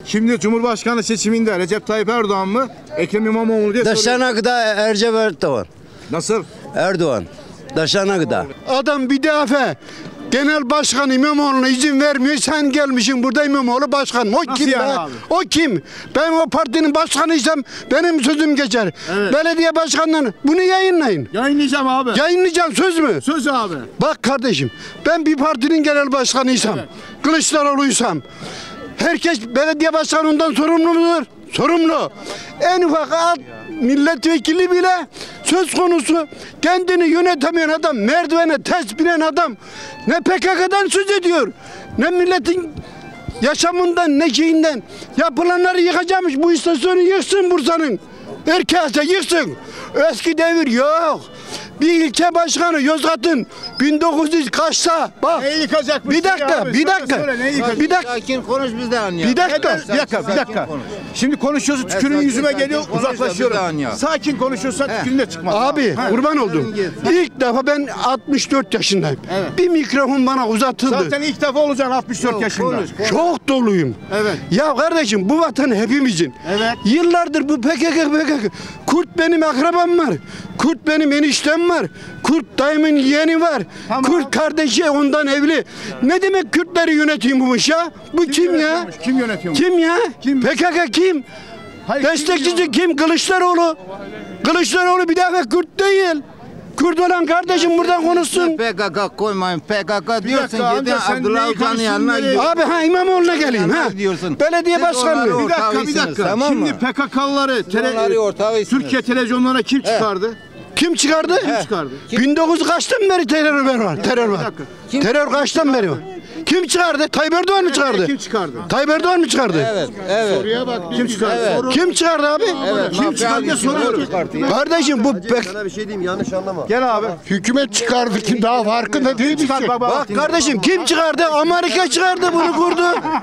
Şimdi Cumhurbaşkanı seçiminde Recep Tayyip Erdoğan mı, Ekrem İmamoğlu diye soruyor. Daşanak'ta Recep Erdoğan. Nasıl? Erdoğan. Daşanak'ta. Adam bir defa genel başkan İmamoğlu'na izin vermiyor. Sen gelmişsin burada İmamoğlu başkan. O Nasıl kim yani be? abi? O kim? Ben o partinin başkanıysam benim sözüm geçer. Evet. Belediye başkanları bunu yayınlayın. Yayınlayacağım abi. Yayınlayacağım, söz mü? Söz abi. Bak kardeşim, ben bir partinin genel başkanıysam, Kılıçdaroğlu'ysam, herkes belediye başkanından sorumlu mudur? Sorumlu. En ufak alt milletvekili bile söz konusu, kendini yönetemeyen adam, merdivene ters binen adam ne PKK'dan söz ediyor, ne milletin yaşamından, ne şeyinden. Yapılanları yıkacakmış, bu istasyonu yıksın Bursa'nın. Herkese yıksın. Eski devir yok. Bir ilçe başkanı Yozgat'ın 1900 kaçta bak. Neyi yıkacakmış? Bir dakika, Abi, bir dakika. söyle, neyi yıkacak? Bir dakika. Sakin konuş biz de anlayalım. Bir dakika. Bir dakika. Şimdi konuşuyorsun, tükürüğün sakin, yüzüme sakin geliyor, konuş da bir daha uzaklaşıyorum. ya. Sakin konuşuyorsan tükürüğün de çıkmaz. Abi Ha. kurban oldum. İlk defa ben 64 yaşındayım. Evet. Bir mikrofon bana uzatıldı. Zaten ilk defa olacaksın 64 yaşında. Çok doluyum. Evet. Ya kardeşim, bu vatan hepimizin. Evet. Yıllardır bu PKK. Kurt benim akrabam var. Kurt benim eniştem var. Kurt dayımın yeğeni var. Tamam. Kurt kardeşi ondan evli. Ne demek Kürtleri yönetiyormuş ya? Bu kim ya? yönetiyormuş? Kim yönetiyormuş? Kim ya? Kim? PKK kim? Hayır, Destekçisi kim? Kılıçdaroğlu. Kılıçdaroğlu bir defa Kürt değil. Kürt olan kardeşim buradan konuşsun. PKK koymayın. PKK diyorsun dakika gidin amca, sen Abdullah neyi Öcalan'ın konuştun, yanına neyi- gidiyorsun. Abi İmamoğlu'na geleyim ha. Diyorsun. Belediye Siz başkanlığı. onları Bir dakika. ortağısınız, tamam Şimdi mı? PKK'lıları Onları ortağısınız. Türkiye televizyonlarına kim çıkardı? Kim çıkardı? Kim çıkardı? 1900 kaçtan beri terör var? Terör var. Terör kaçtan beri var? Kim çıkardı? Tayyip Erdoğan mı çıkardı? Kim çıkardı? Tayyip Erdoğan mı çıkardı? Evet. Soruya bak. Kim çıkardı? Kim çıkardı abi? Kim çıkardı diye soruyorum. Kardeşim bu Sana bir şey diyeyim, yanlış anlama. Gel abi. hükümet çıkardı ki daha farkında değil misin? Çıkar baba. Bak kardeşim, kim çıkardı? Amerika çıkardı, bunu kurdu.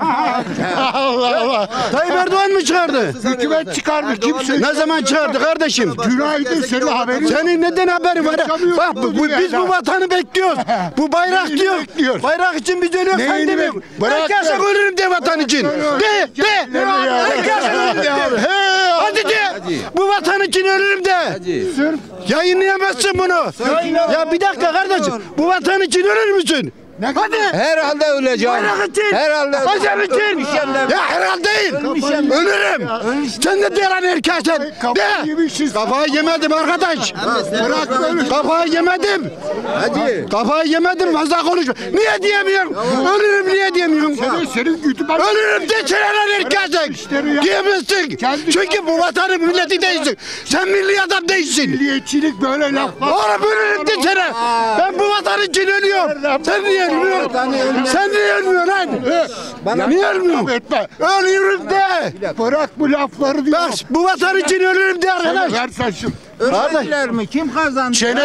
Allah Allah. Tayyip Erdoğan mı çıkardı? Hükümet çıkardı, kimse. Ne zaman çıkardı kardeşim? Günaydın, senin haberin. Senin neden haberin var? Bak biz bu vatanı bekliyoruz. Bu bayrak Neyini diyor. bekliyoruz? Bayrak için biz ölüyoruz. Sen Neyini demiyorsun. bek- Bırak Herkese ver. ölürüm de vatan için. De. Herkese ölürüm de. He, hadi de. Bu vatan için ölürüm de. Yayınlayamazsın bunu. Ya bir dakika kardeşim. Bu vatan için ölür müsün? Hadi. Herhalde öleceğim. Bayrak için. Herhalde. Hacer için. Ya herhalde değil. Ölürüm. Sen de diyen herkese. De. Kafayı yemedim arkadaş. Kafayı yemedim. Kafayı yemedim, fazla konuşma. Niye diyemiyorum? Ölürüm niye diyemiyorum? Senin gütü bak. Ölürüm de çenen herkese. Diyemezsin. Çünkü bu vatanın milleti değilsin. Sen milli adam değilsin. Milliyetçilik böyle laflar. Oğlum ölürüm de çenen. Ben bu vatan için ölüyorum. Sen niye ölmüyorsun? Sen niye ölmüyorsun lan? Niye ölmüyorsun? Etme. Ölüyorum de. Bırak bu lafları diyor. Bak bu vatan için ölürüm de arkadaş. Ver sen şu. Öldürdüler mi? Kim kazandı? Çene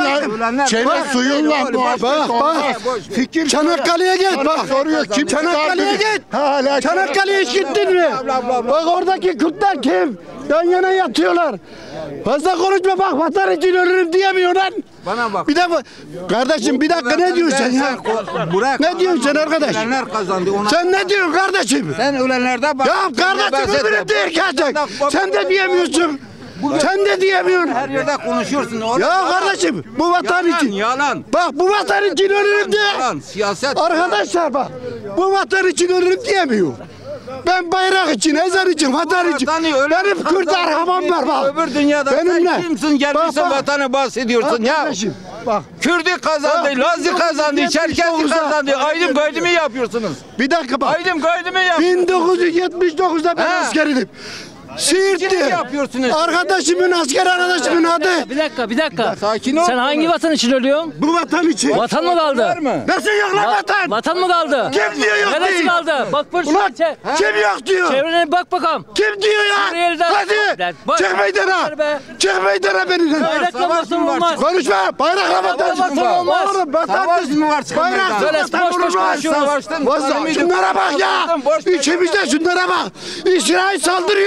suyunla muhabbet Bak olmaz. bak. Çanakkale'ye git bak. Soruyor kim Çanakkale'ye çıkardı? git. Hala Çanakkale'ye hiç gittin mi? Bak oradaki Kürtler kim? Yan yana yatıyorlar. Fazla konuşma bak, vatan için ölürüm diyemiyor lan. Bana bak. Bir dakika. Kardeşim bir dakika, ne diyorsun sen ya? Bırak. Ne diyorsun sen arkadaş? Ölenler kazandı. Ona... Sen ne diyorsun kardeşim? Sen ölenlerde bak. Ya kardeşim öbürü değil gerçek. Sen de diyemiyorsun. Sen de diyemiyorsun. Her yerde konuşuyorsun. Orada Ya yalan. kardeşim bu vatan Yalan, için. yalan. Bak bu vatan için ölürüm diye. Yalan. Siyaset. Arkadaşlar bak, bu vatan için ölürüm diyemiyor. Ben bayrak için, ezan için, vatan için. Benim Kürt arkamam var bak. Öbür dünyada Benimle. sen kimsin, gelmişsin Bak, bak. vatanı bahsediyorsun ya. Kardeşim, bak. Kürt'ü kazandı, Bak, Laz'ı kazandı, 1979'da Çerkez'i kazandı. Aydın gaydımı yapıyorsunuz. Bir dakika bak. Aydın gaydımı yapıyorsunuz. 1979'da ben He. askeriydim. Siirt'te. Ne yapıyorsunuz? Arkadaşımın, asker arkadaşımın adı. Bir dakika. Sakin ol. Sen hangi vatan için ölüyorsun? Bu vatan için. Vatan mı kaldı? Var mı? Nasıl yok lan vatan? Vatan mı kaldı? Kim diyor yok Neresi değil? kaldı? Bak bak Ulan kim yok diyor? Çevrene bir bak bakalım. Kim diyor ya? Suriyeli'den- Hadi Bak- çık meydana. Var be. Çık meydana benimle. Bayrakla vatan olmaz. Konuşma. Bayrakla vatan Vatan olmaz. Oğlum vatan. Savaş mı var? Bayrak Böyle vatan boş boş olmaz. konuşuyoruz. Savaştın. Şunlara bak ya. İçimizde şunlara bak. İsrail saldırıyor.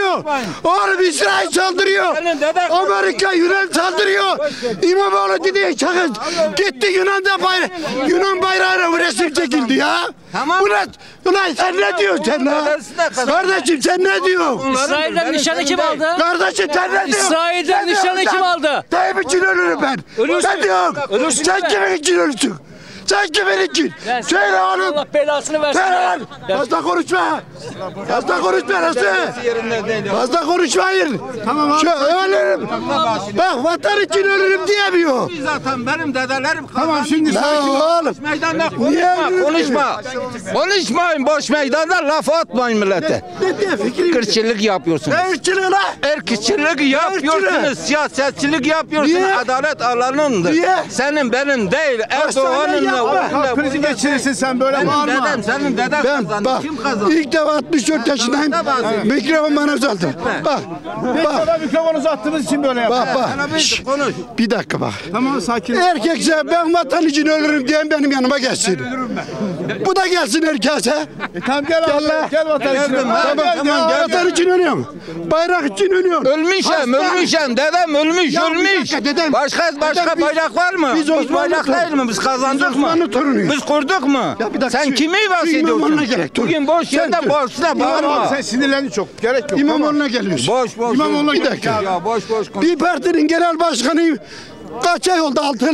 Oğlum İsrail saldırıyor. Senin deden- Amerika Yunan saldırıyor. İmamoğlu dedi çakın. Gitti Yunan bayrağına resim çekildi ya. Tamam. Ulan sen ne diyorsun sen la? Kardeşim sen ne diyorsun? İsrail'den nişanı kim aldı? Kardeşim sen ne diyorsun? İsrail'den Sen nişanı diyorsun kim sen? aldı? Tayyip için ölürüm ben. Ölürsün. Ben diyorum. Ölürsün Sen be. kimin için ölürsün? Sen kimin için? Ya Söyle oğlum. Allah belasını versin. Söyle ya. lan. Fazla konuşma. Fazla konuşma nasıl? Fazla konuşmayın. Tamam abi. Ölürüm. Bak vatan için ölürüm diyemiyor. Zaten benim dedelerim Tamam şimdi Ya oğlum. meydanda Niye konuşma. Konuşmayın boş meydanda laf atmayın millete. Ne fikri? Kırçılık yapıyorsunuz. Ne ırkçılığı la? Erkekçilik yapıyorsunuz, siyasetçilik yapıyorsunuz. Niye? Adalet alanındır. Niye? Senin benim değil. Erdoğan'ın yapma. kalp krizi geçirirsin sen böyle Benim bağırma. dedem, senin deden Ben kazandı. bak Kim kazandı? ilk defa 64 yaşındayım. Mikrofon bana uzaldı. Bak. Beş Bak. defa mikrofon uzattığımız için böyle yapıyor. Bak Sana bak. bir Şşş, konuş. bir dakika bak. Tamam sakin. Erkekse ben vatan için ölürüm diyen benim yanıma gelsin. Bu da gelsin herkese. Tamam gel abi. la. Gel vatan için. Geldim, ha. Tamam, Tamam, gel, vatan için ölüyorum. Bayrak için ölüyorum. Ölmüşem, ölmüşem. Dedem ölmüş, Ya bir ölmüş. dakika, dedem. Başka Dedem, biz- bayrak var mı? biz Biz Osmanlı bayrak torunu- değil mi? Biz kazandık Biz mı? Osmanlı torunuyuz. Biz kurduk mu? Ya bir dakika, Sen şu- kimi şu bahsediyorsun? İmamoğlu'na gerek, dur. Bugün boş Sen yerde dur. boşuna Tamam bağırma. sen sinirlendi çok. Gerek yok. İmamoğlu'na geliyorsun. Boş boş. İmamoğlu'na Bir dakika. Ya boş boş konuş. Bir partinin genel başkanıyım. Kaç ay oldu? 6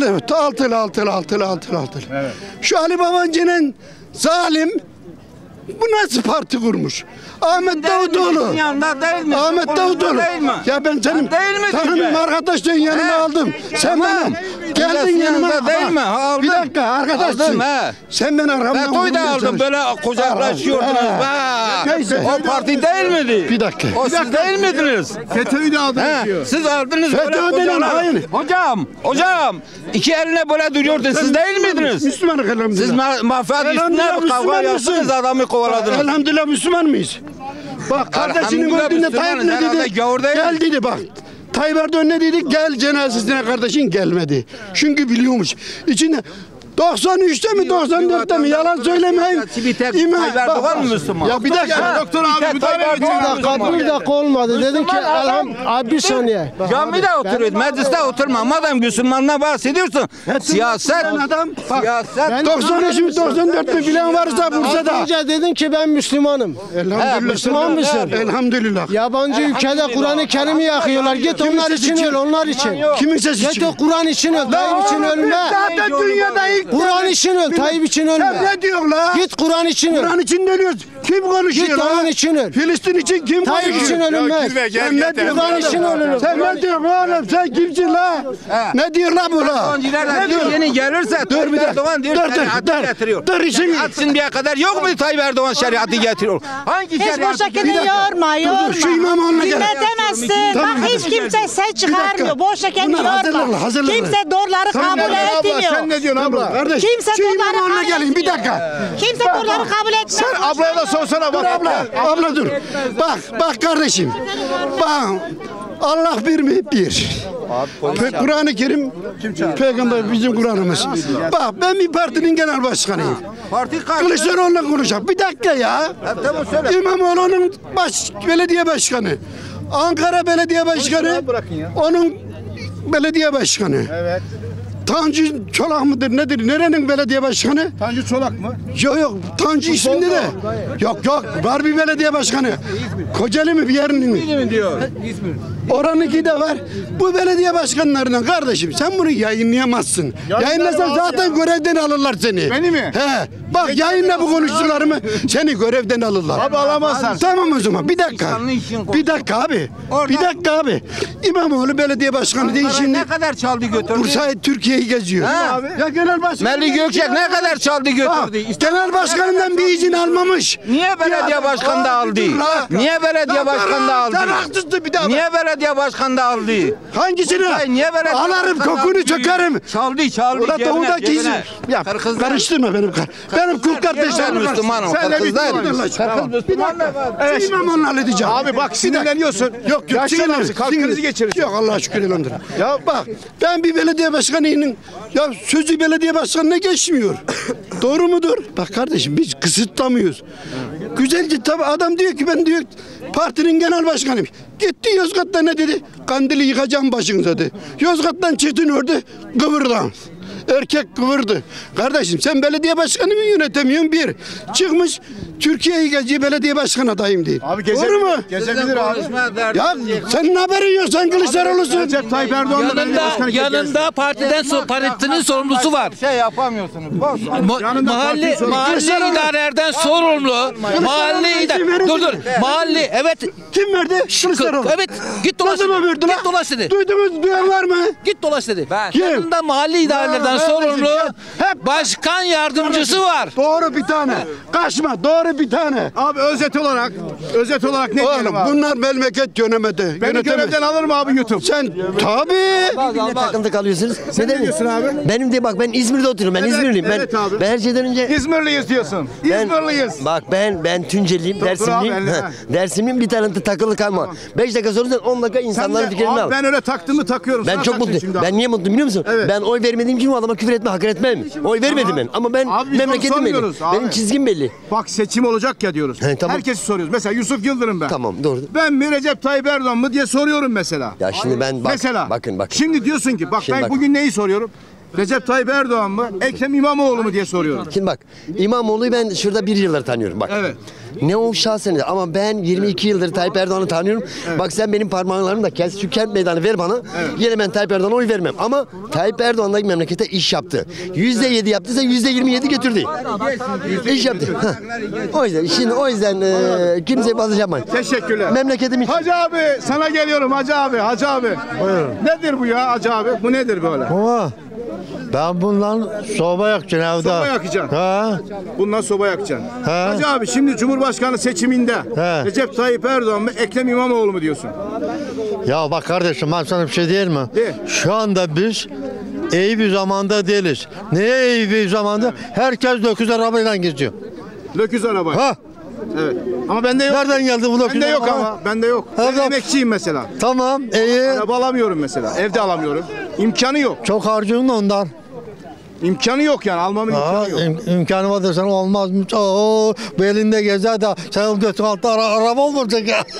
yıl. Şu Ali Babancı'nın zalim bu nasıl parti kurmuş? Ahmet Davutoğlu. Yanında değil mi? Ahmet Konuşma Davutoğlu. değil mi? Ya ben senin Değil mi tanımım diyecek? arkadaşların yanına He. aldım. Sen Tamam. benim geldin Milletin yanıma. yanında değil Bak, mi? Ha, aldım. Bir dakika arkadaşsın. Aldım, he. Sen beni arkamdan FETÖ'yü de vurmaya aldım çalış. böyle kucaklaşıyordunuz. He. Ha. Neyse. O parti değil miydi? Bir dakika. O siz değil miydiniz? FETÖ'yü de aldınız He, diyor. siz aldınız FETÖ böyle denen kucaklar- hain. Hocam, iki eline böyle duruyordu. Siz değil miydiniz? Müslümanız elhamdülillah. Siz mafya Elhamdülillah üstüne kavga Müslüman yaptınız, mısın? adamı kovaladınız. Elhamdülillah Müslüman mıyız? Bak kardeşinin Elhamdülillah öldüğünde Tayyip Müslümanız. ne Herhalde dedi? gavur değil Gel mi? dedi bak. Tayyip Erdoğan ne dedi? Gel cenazesine kardeşin gelmedi. Çünkü biliyormuş. İçinde 93'te mi 94'te mi yalan söylemeyin. Bir tek Tayyip Erdoğan mı Müslüman? Ya bir dakika. Doktor abi müdahale edin. Bir dakika olmadı. Dedim ki abi bir saniye. Camide oturuyor, mecliste oturma. Madem Müslümanına bahsediyorsun, siyaset, Adam bak, siyaset, 93 mi 94 mi bilen varsa Bursa'da. Önce dedin ki ben Müslümanım. Elhamdülillah. Müslüman mısın? Elhamdülillah. Yabancı ülkede Kur'an-ı Kerim'i yakıyorlar. Git onlar için öl, onlar için. Kimin sesi Git çıkıyor? o Kur'an için öl, Tayyip için ölme. Zaten dünyada ilk Kur'an için öl, Tayyip için Sen ölme. ne diyorsun la? Git Kur'an için öl. Kur'an için ölüyoruz. Kim konuşuyor Git la? Kur'an için öl. Filistin için kim Tayyip için konuşuyor? ölünmez. Sen ne diyorsun? Kur'an için ölünür. Sen ne diyorsun oğlum? Sen kimsin la? Ne diyor la bu la? öğrenciler diyor yeni gelirse Dur bir Tayyip dakika. Erdoğan diyor Dur, şeriatı dur. getiriyor. Dur, işin- Şeriat şimdiye kadar yok mu Tayyip Erdoğan şeriatı getiriyor? Hangi Hiç şeriatı? boşa kendini yorma, yorma. Şu İmamoğlu'na gel. Dinletemezsin. Tamam, Bak hiç kimse ses çıkarmıyor. Boşa kendini Bunlar hazırlıklı, yorma. hazırlıklı. Kimse doğruları Tamam, kabul abla, Abla sen etmiyor. ne diyorsun abla? Kardeş, Kimse şu bunları İmamoğlu'na kabul gelin bir etmiyor. dakika. Kimse doğruları kabul etmiyor. Sen ablaya da sorsana bak. Abla dur. Bak kardeşim. Bak Allah bir mi? Bir. Kur'an-ı Kerim peygamber bizim Kur'an'ımız. Bak ben bir partinin genel başkanıyım. Parti karşı. Kılıçdaroğlu'na konuşacağım. Bir dakika ya. Tamam söyle. İmamoğlu'nun belediye başkanı. Ankara belediye başkanı. Onun belediye başkanı. Evet. Tanju Çolak mıdır nedir? Nerenin belediye başkanı? Tanju Çolak mı? Yok Tanju isminde de. Yok var bir belediye başkanı. Kocaeli mi bir yerinin mi? mi diyor? Oranınki de var. Bu belediye başkanlarından kardeşim sen bunu yayınlayamazsın. Yayınlasan zaten görevden alırlar seni. Beni mi? He. Bak yayınla bu konuştuklarımı seni görevden alırlar. Abi alamazlar. Tamam o zaman bir dakika. İnsanın işin Bir dakika abi. Orada- Bir dakika abi. İmamoğlu belediye başkanı değil şimdi. Ne kadar çaldı götürdü? Bursa'yı Türkiye'yi geziyor. Ha. Ya genel başkan. Melih Gökçek ne kadar çaldı Bak, götürdü? genel başkanından bir izin almamış. Niye belediye başkanı da aldı? Niye belediye başkanı da aldı? Sen haksızsın bir daha. Niye belediye başkanı da aldı? Hangisini? Bursa'yı niye belediye Alarım başkanı kokunu aldı? çökerim. Çaldı. Ulan cebine, doğudaki izin. cebine. Ya Kırkızlar- karıştırma benim benim kul Ben kardeşlerim. Müslümanım. Sen de Kırkızlar. Müslümansın. Kırkız Müslüman da var. Evet. İmamoğlu'nu halledeceğim. Abi bak sinirleniyorsun. Yok Yaşlı sinirlenme, adamsın, kalp krizi geçirirsin. Yok Allah'a şükür elhamdülillah. Ya bak ben bir belediye başkanının partinin ya sözü belediye başkanına geçmiyor. Doğru mudur? Bak kardeşim biz kısıtlamıyoruz. Güzelce tabii adam diyor ki ben diyor partinin genel başkanıyım. Gitti Yozgat'ta ne dedi? Kandili yıkacağım başınıza dedi. Yozgat'tan çıktın orada kıvırdan. Erkek kıvırdı. Kardeşim sen belediye başkanı mı yönetemiyorsun bir? Çıkmış Türkiye'yi geziyor belediye başkan adayım diye. Abi Doğru mu? Gezebilir abi. Ya senin haberin yok sen Kılıçdaroğlu'sun. Recep Tayyip Erdoğan da belediye başkanı Yanında partinin sorumlusu var. Bir şey yapamıyorsunuz. Boş. Mahalle idarelerden sorumlu. Mahalle idare. Dur. Mahalle evet. Kim verdi? Kılıçdaroğlu. Evet. Git dolaş. Ne zaman verdi lan? Git dolaş dedi. Duydunuz duyan var mı? Git dolaş dedi. Kim? Yanında mahalle idarelerden sorumlu başkan yardımcısı var. Doğru bir tane. Kaçma doğru bir tane. Abi özet olarak ne diyelim Oğlum abi? bunlar memleket yönemedi. Beni görevden alır mı abi YouTube? Sen tabii. Ne takıntı kalıyorsunuz? Sen ne diyorsun abi? Benim de bak ben İzmir'de oturuyorum. Ben Evet, İzmirliyim. evet abi. Ben her şeyden önce İzmirliyiz diyorsun. İzmirliyiz. Bak ben Tunceliyim, dur Dersimliyim. abi, elle. Dersimliyim bir tane takılı kalma. 5 dakika sonra sen 10 dakika Sen insanların de, fikrini al. abi ben öyle taktığımı takıyorum. Ben Sana çok taktım mutluyum. şimdi abi. Ben niye mutluyum biliyor musun? Evet. Ben oy vermediğim için o adama küfür etme, hakaret etmem. Oy vermedim ben. Ama ben Abi biz onu memleketim belli. sormuyoruz abi. Benim çizgim belli. Bak seçim olacak ya diyoruz. He, tamam. Herkesi soruyoruz. Mesela Yusuf Yıldırım ben. Tamam doğru. Ben mi Recep Tayyip Erdoğan mı diye soruyorum mesela. Ya şimdi ben bak, Mesela. bakın. Şimdi diyorsun ki bak Şimdi ben bak. bugün neyi soruyorum? Recep Tayyip Erdoğan mı? Ekrem İmamoğlu mu diye soruyorum. Şimdi bak İmamoğlu'yu ben şurada 1 yıldır tanıyorum bak. Evet. Ne o şahsen ama ben 22 yıldır Tayyip Erdoğan'ı tanıyorum. Bak sen benim parmaklarımı da kes şu kent meydanı ver bana. Yine ben Tayyip Erdoğan'a oy vermem. Ama Tayyip Erdoğan da memlekete iş yaptı. %7 yaptıysa %27 getirdi. İş yaptı. Heh. O yüzden kimseye fazla yapmayın. Teşekkürler. Memleketim için. Hacı abi sana geliyorum Hacı abi. Buyurun. Nedir bu ya Hacı abi? Bu nedir böyle? Ama ben bundan soba yakacağım evde. Soba yakacaksın. Ha? Bundan soba yakacaksın. He. Hacı abi şimdi Cumhurbaşkanı seçiminde He. Recep Tayyip Erdoğan mı Ekrem İmamoğlu mu diyorsun? Ya bak kardeşim ben sana bir şey diyeyim mi? De. Şu anda biz iyi bir zamanda değiliz. Neye iyi bir zamanda? Herkes 9 arabayla geziyor. Löküz araba. Ha? Evet. Ama bende yok. Nereden geldi bu 9 Bende yok araba? ama. Bende yok. Ben Evet. emekçiyim mesela. Tamam iyi. Araba alamıyorum mesela. Evde alamıyorum. İmkanı yok. Çok harcıyorsun da ondan. İmkanı yok yani. Almamın Ha, imkanı yok. imkanı var desen olmaz mı? Oo, belinde gezer de sen götür altta araba olmayacak ya.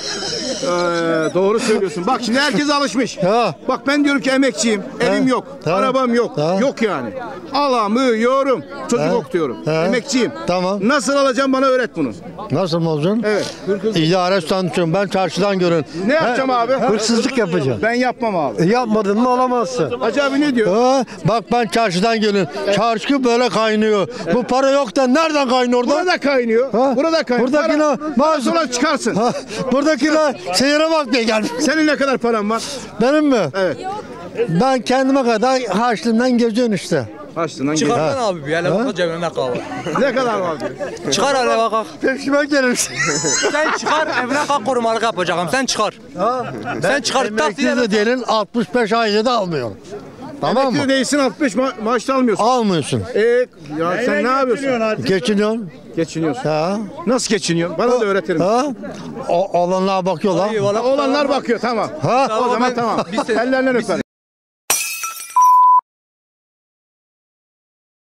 Doğru söylüyorsun. Bak şimdi herkes alışmış. Ha. Bak ben diyorum ki emekçiyim. Evim yok. Ha. Arabam yok. Ha. Yok yani. Alamıyorum. Çocuk Ha. okutuyorum. Ha. Emekçiyim. Tamam. Nasıl alacağım bana öğret bunu. Nasıl olacaksın? Evet. İdare standıyorum. Ben çarşıdan görün. Ne yapacağım abi? Hırsızlık yapacağım. Ben yapmam abi. Yapmadın mı alamazsın. Hacı abi ne diyor? Ha, bak ben çarşıdan gelin. Çarşı böyle kaynıyor. Bu para yok da nereden kaynıyor orada? Burada kaynıyor. Ha? Burada kaynıyor. Buradakine Parası olan çıkarsın. Ha, buradakine seyire bak diye gelmiş. Senin ne kadar paran var? Benim mi? Evet. Ben kendime kadar harçlığımdan geziyorum işte. Açtın Çıkarsana abi bir hele bak cebine kal. Ne kadar var diyor. Çıkar hele bak. Peşime gelirsin. Sen çıkar evine kalk korumalık yapacağım. Sen çıkar. Sen çıkar. Emekli de değilin 65 ayda almıyorum. Tamam mı? Emekli değilsin 65 maaş da almıyorsun. Almıyorsun. Ya sen ne yapıyorsun? Geçiniyorsun. Geçiniyorsun. Ha. Nasıl geçiniyorsun? Bana da öğretirim. Ha. Olanlara bakıyorlar. Olanlar bakıyor tamam. Ha. O zaman tamam. Ellerinden öperim.